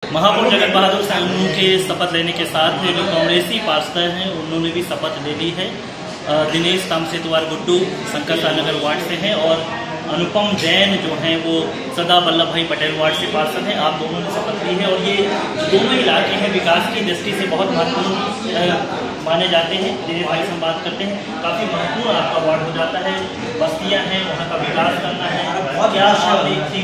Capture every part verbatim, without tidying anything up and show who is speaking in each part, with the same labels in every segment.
Speaker 1: महापौर जगत बहादुर साहू के शपथ लेने के साथ जो कांग्रेसी पार्षद हैं उन्होंने भी शपथ ले ली है। दिनेश तामसेतुआर गुड्डू शंकर शाह नगर वार्ड से हैं और अनुपम जैन जो हैं वो सरदार वल्लभ भाई पटेल वार्ड से पार्षद हैं। आप दोनों ने शपथ ली है और ये दोनों इलाके हैं विकास की दृष्टि से बहुत महत्वपूर्ण माने जाते हैं। दिनेश भाई से हम बात करते हैं, काफ़ी महत्वपूर्ण आपका वार्ड हो जाता है, बस्तियाँ हैं, वहाँ का विकास करना है, क्या आप देखती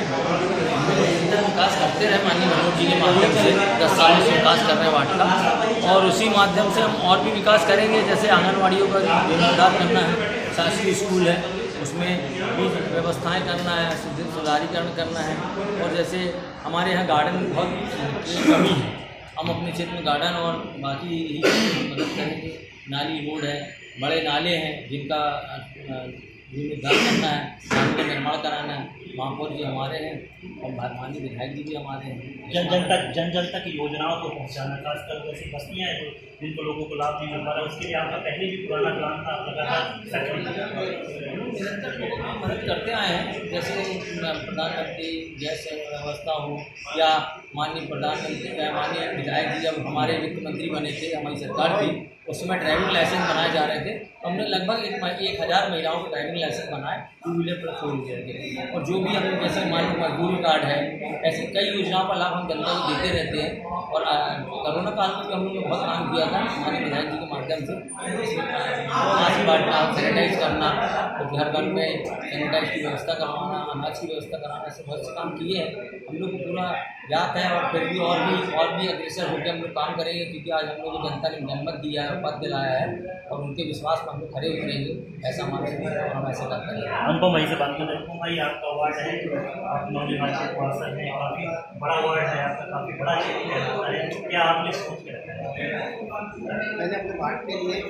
Speaker 2: विकास करते रहे माननीय मनोज जी के माध्यम से दस सालों से विकास कर रहे हैं वार्ड का, और उसी माध्यम से हम और भी विकास करेंगे। जैसे आंगनवाड़ियों का जीर्णोद्धार करना है, शासकीय स्कूल है उसमें भी व्यवस्थाएं करना है, सुधारीकरण करना है, और जैसे हमारे यहाँ गार्डन बहुत कमी है, हम अपने क्षेत्र में गार्डन और बाकी मदद करेंगे। नाली रोड है, बड़े नाले हैं जिनका जीर्णोद्धार करना है, नाली का निर्माण कराना है। महापौर जी हमारे हैं और माननीय विधायक जी भी हमारे हैं।
Speaker 1: जन जन तक जन जन तक योजनाओं को पहुंचाना, खासकर ऐसी बस्तियाँ हैं जो जिनको लोगों को लाभ नहीं मिल पा रहा है, उसके लिए आपका पहले भी पुराना प्लान था, लगातार
Speaker 2: निरंतर लोगों की मदद करते आए हैं। जैसे प्रधानमंत्री गैस व्यवस्था हो या माननीय प्रधानमंत्री माननीय विधायक जी जब हमारे वित्त मंत्री बने थे, हमारी सरकार थी, उस समय ड्राइविंग लाइसेंस बनाए जा रहे थे, तो हमने लगभग एक एक हज़ार महिलाओं को ड्राइविंग लाइसेंस बनाए टू व्हीलर पर फोर व्हीलर के। और जो भी हमें जैसे माननीय मजदूरी कार्ड है, ऐसी कई योजनाओं का लाभ हम जनता को देते रहते हैं। और कोरोना काल में भी हम लोगों ने बहुत काम किया था हमारे विधायक जी के माध्यम से, मास्क बांटना, सैनिटाइज करना, तो घर घर में सैनिटाइज की व्यवस्था करवाना, अनाज की व्यवस्था कराना, ऐसे बहुत से काम किए हैं। हम लोग को पूरा याद है और फिर भी और भी और भी अग्रसर होकर हम लोग काम करेंगे, क्योंकि आज हम लोग को जनता ने जनमत दिया है, पद दिलाया है, और उनके विश्वास पर हम लोग खड़े उतरेंगे। ऐसा हमारा सोच और हम ऐसे करते हैं।
Speaker 1: अनुपम भाई से बात करें। अनुपम भाई, आपका वार्ड है, आप नवनिर्वाचित पार्षद हैं, काफ़ी बड़ा वार्ड है आपका, काफ़ी बड़ा क्षेत्र है, क्या आपने सोच के रखा है?
Speaker 3: मैंने अपने वार्ड के लिए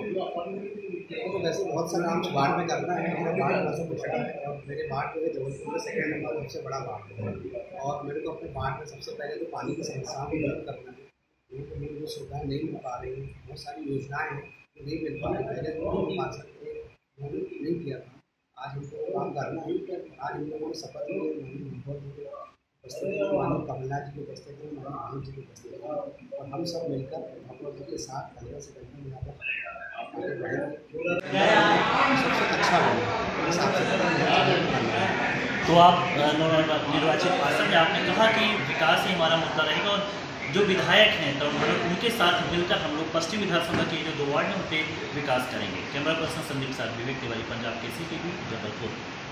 Speaker 3: तो वैसे बहुत सारा काम वार्ड में करना है। मेरा वार्ड वैसे कुछ है और मेरे वार्ड जो है जबलपुर में सेकेंड नंबर सबसे बड़ा वार्ड है, और मेरे को अपने वार्ड में सबसे पहले तो पानी की समस्याओं को दूर करना है। तो मुझे जो सुविधाएँ नहीं मिल पा रही हैं, बहुत सारी योजनाएँ हैं जो नहीं मिल पा रही, पहले तो नहीं पा सकते, नहीं किया था। आज हमको काम करना है। आज हम लोगों ने शपथ ली है, माननीय कमलनाथ जी के दस्ते थे, माननीय भानु जी के दस्ते थे, और हम सब मिलकर महापौर जी के साथ कलर से करके यहाँ पर सबसे अच्छा बने हिसाब से।
Speaker 1: तो आप निर्वाचित पार्षद हैं, आपने कहा कि विकास ही हमारा मुद्दा रहेगा और जो विधायक हैं तो उनके साथ मिलकर हम लोग पश्चिम विधानसभा के जो दो वार्ड हैं उन पर विकास करेंगे। कैमरा पर्सन संदीप साथ, विवेक तिवारी, पंजाब केसरी टीवी, जबलपुर।